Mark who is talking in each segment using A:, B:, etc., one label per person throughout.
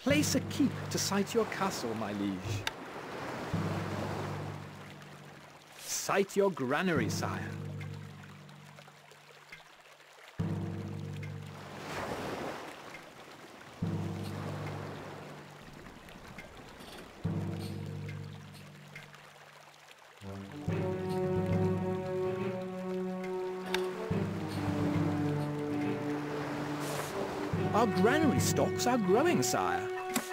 A: Place a keep to sight your castle, my liege. Sight your granary, sire. Our granary stocks are growing, sire.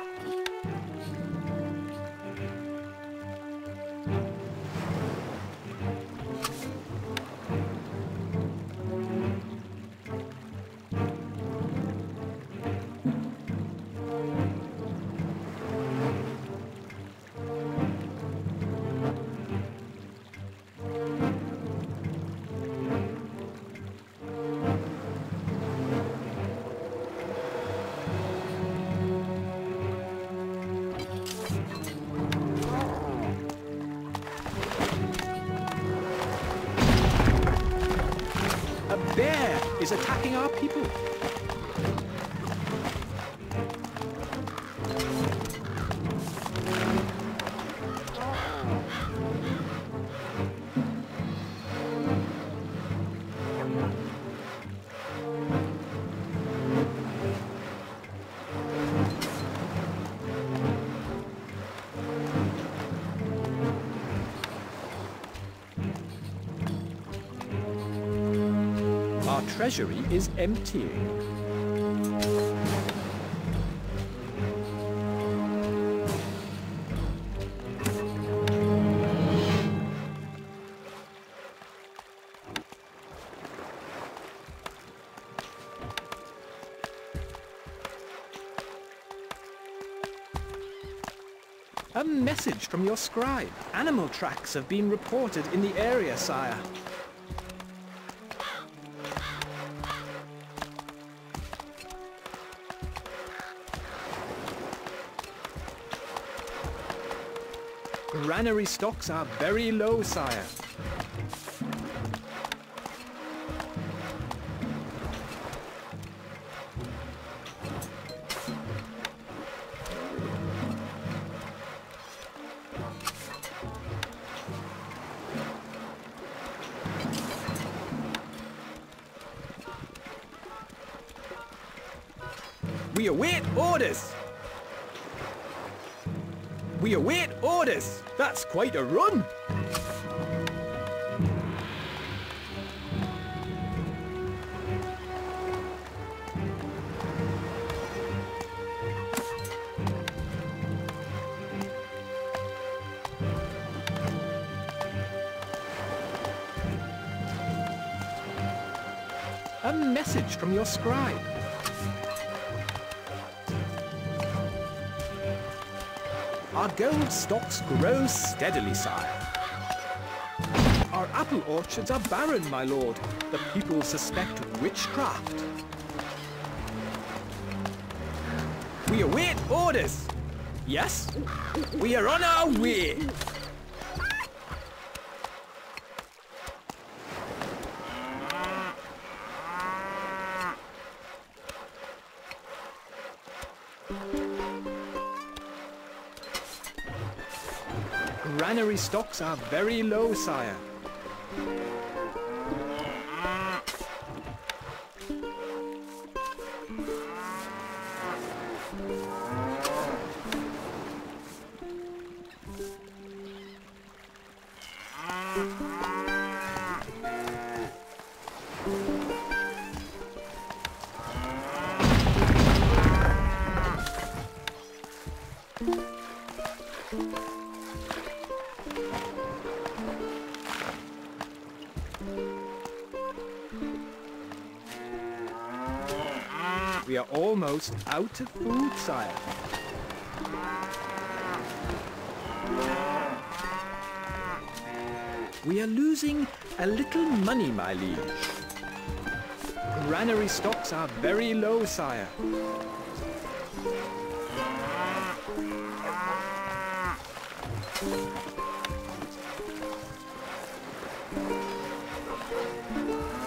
A: A bear is attacking our people. Our treasury is emptying. A message from your scribe. Animal tracks have been reported in the area, sire. Granary stocks are very low, sire. We await orders! We await orders! That's quite a run! A message from your scribe. Our gold stocks grow steadily, sire. Our apple orchards are barren, my lord. The people suspect witchcraft. We await orders. Yes, we are on our way. Granary stocks are very low, sire. We are almost out of food, sire. We are losing a little money, my liege. Granary stocks are very low, sire.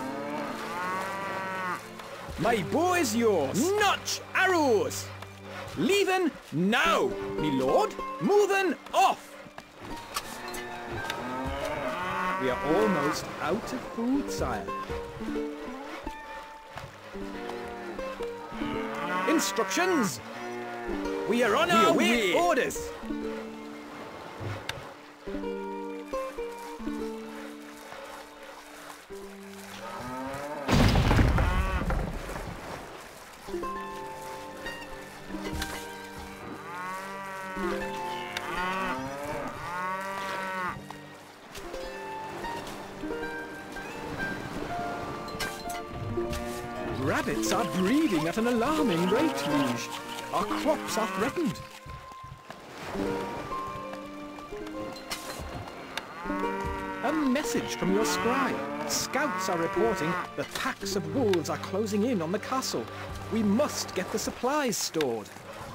A: My bow is yours. Notch arrows! leaving now, me lord, moving off. We are almost out of food, sire. Instructions! We are on our way! Orders! Rabbits are breeding at an alarming rate, liege. Our crops are threatened. A message from your scribe. Scouts are reporting that packs of wolves are closing in on the castle. We must get the supplies stored.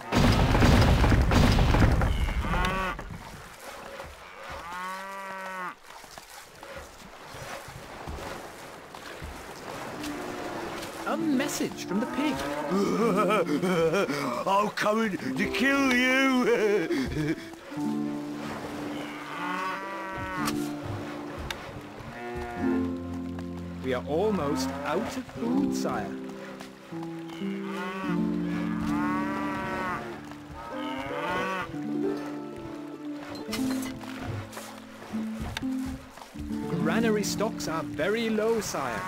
A: A message from the pig.
B: I'm coming to kill you!
A: We are almost out of food, sire. Granary stocks are very low, sire.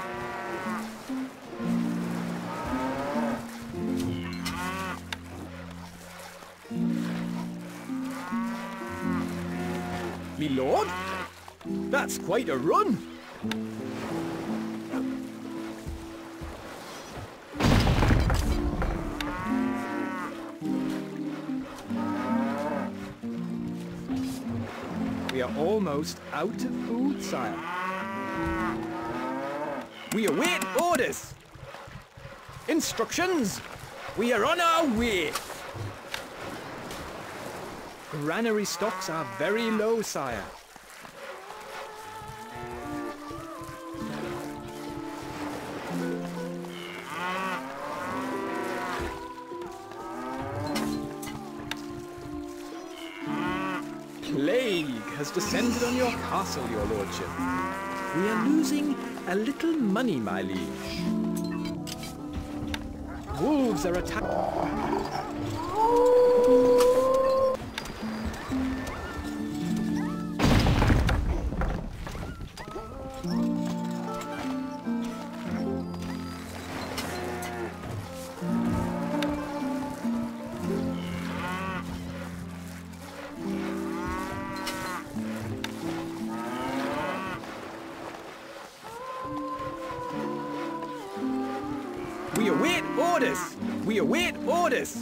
A: Me lord? That's quite a run. We are almost out of food, sire. We await orders. Instructions. We are on our way. Granary stocks are very low, sire. Plague has descended on your castle, your lordship. We are losing a little money, my liege. Wolves are attacking. We await orders! We await orders!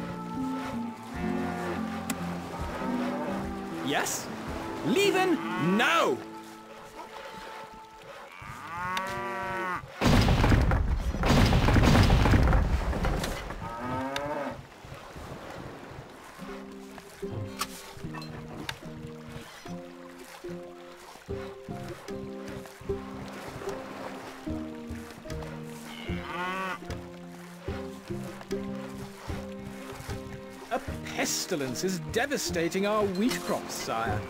A: Yes? Leaving now! A pestilence is devastating our wheat crops, sire.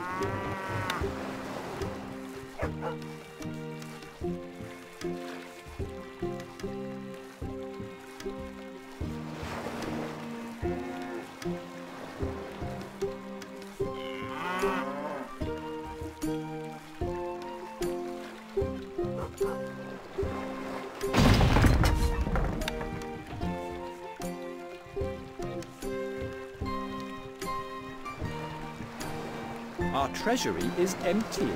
A: Our treasury is emptying.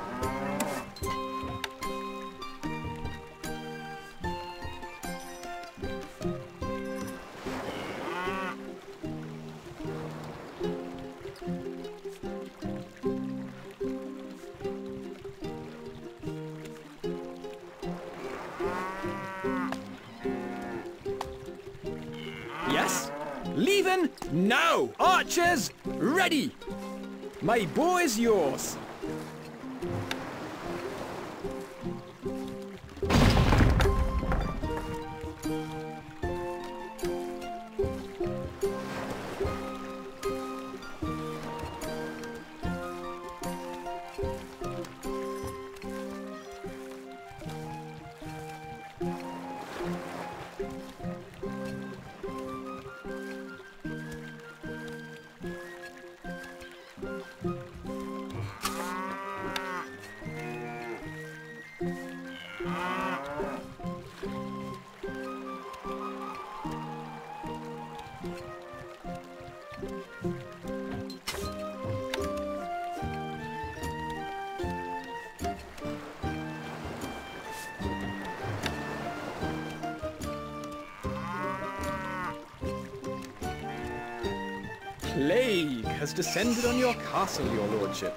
A: Yes? Leaving now! Archers, ready! My bow is yours. plague has descended on your castle, your lordship.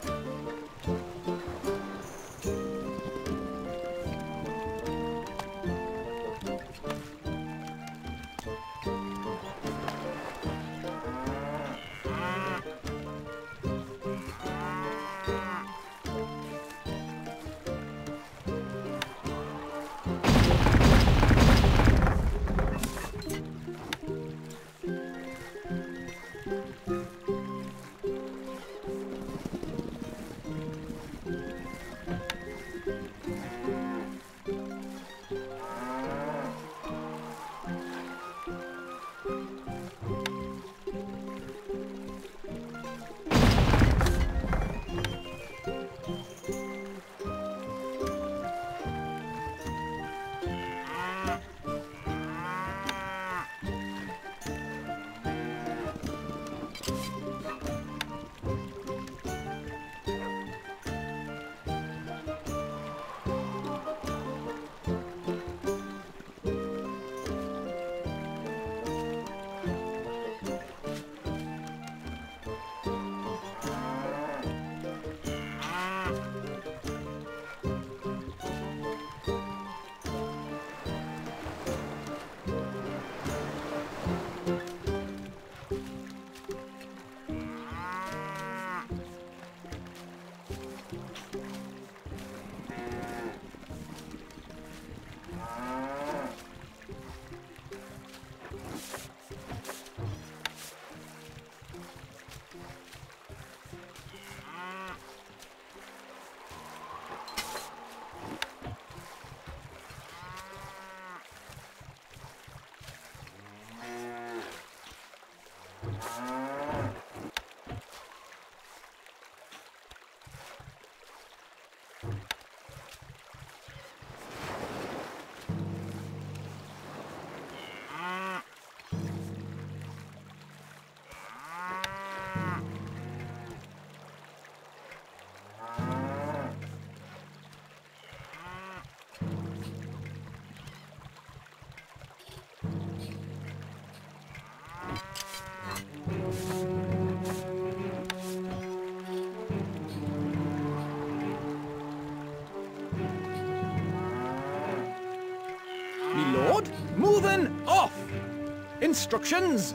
A: Lord, moving off! Instructions!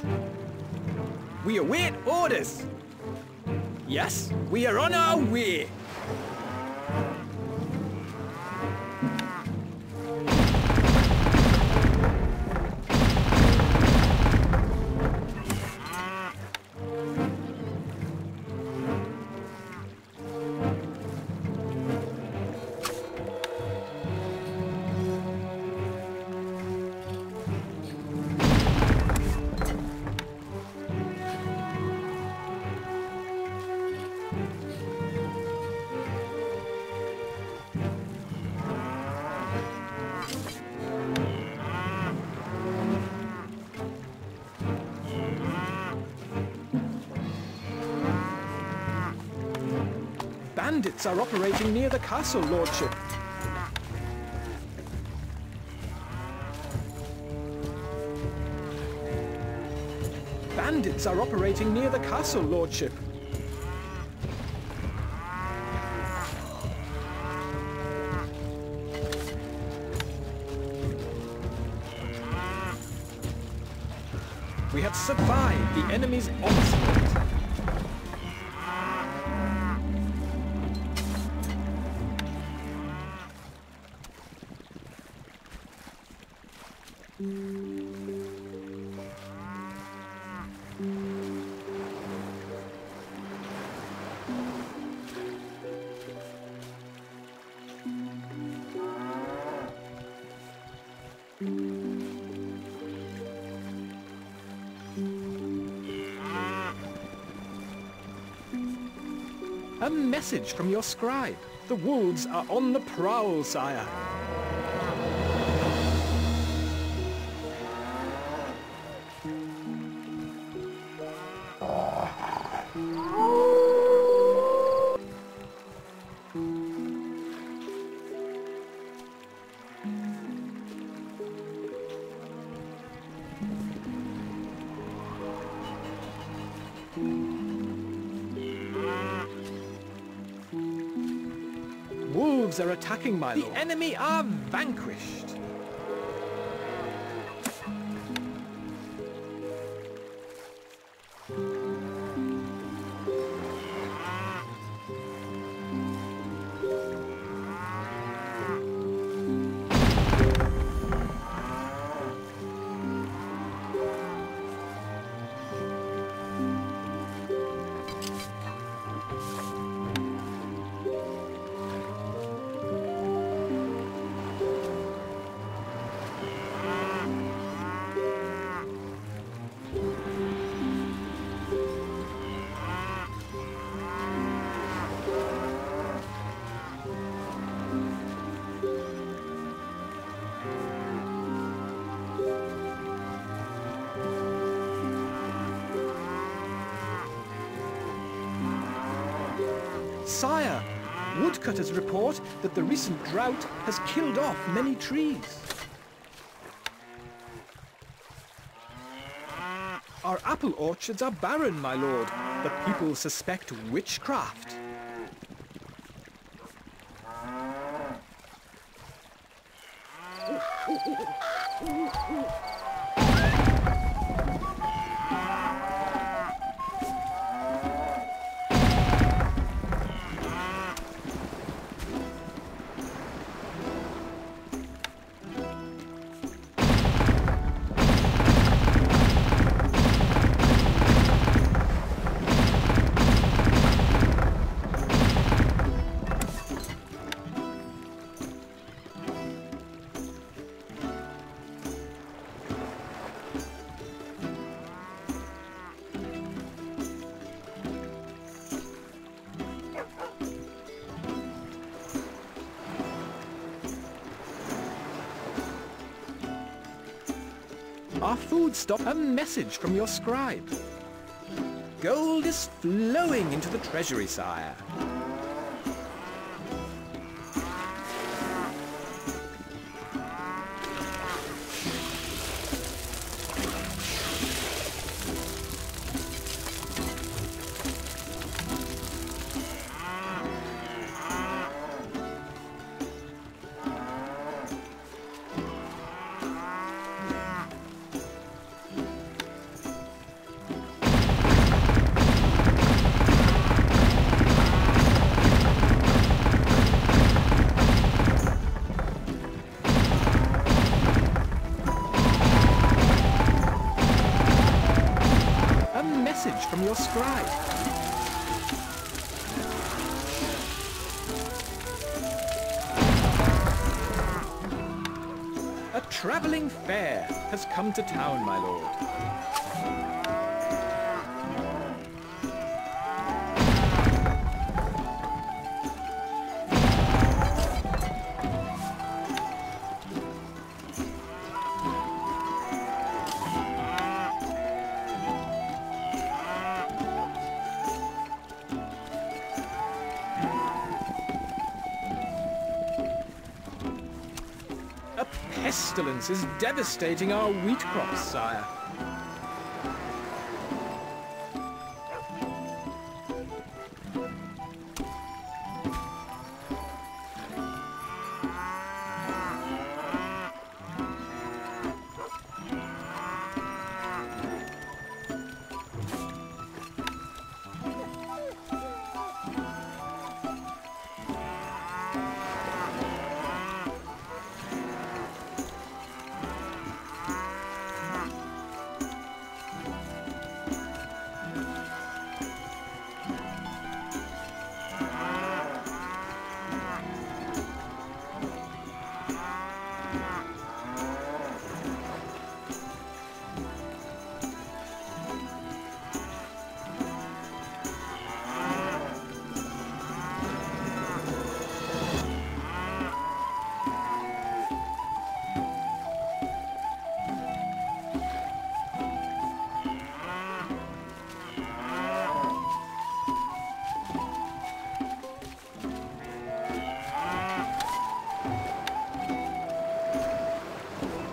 A: We await orders! Yes, we are on our way! Bandits are operating near the castle, lordship. Bandits are operating near the castle, lordship. We have survived the enemy's onslaught. A message from your scribe. The wolves are on the prowl, sire. Wolves are attacking, my lord. The enemy are vanquished. Sire, woodcutters report that the recent drought has killed off many trees. Our apple orchards are barren, my lord. The people suspect witchcraft. Our food stock. A message from your scribe. Gold is flowing into the treasury, sire. From your scribe. A travelling fair has come to town, my lord. Pestilence is devastating our wheat crops, sire.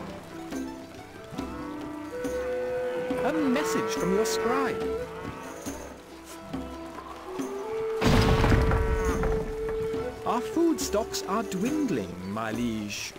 A: A message from your scribe. food stocks are dwindling, my liege.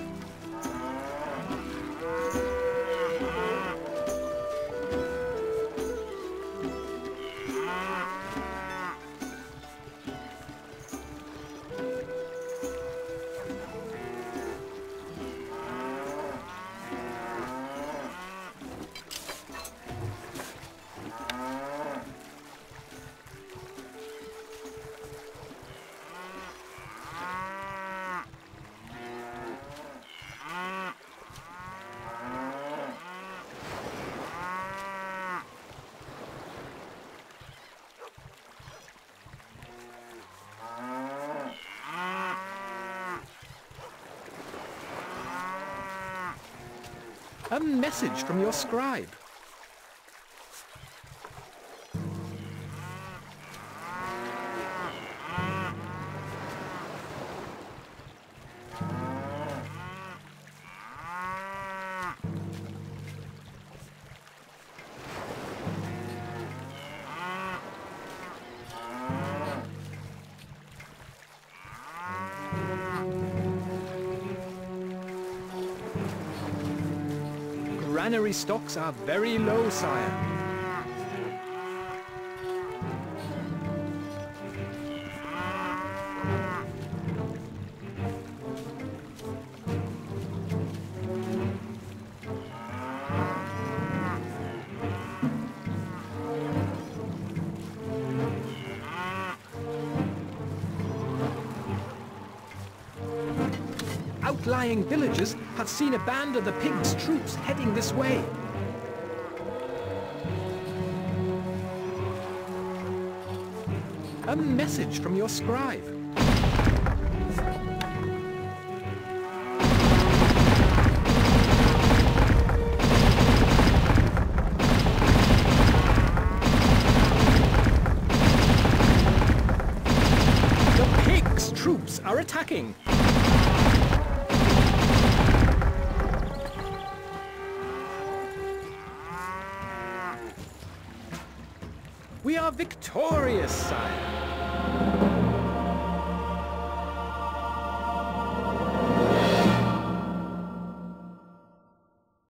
A: A message from your scribe. Granary stocks are very low, sire. Outlying villagers have seen a band of the pigs' troops heading this way. A message from your scribe. The pigs' troops are attacking. We are victorious, sire.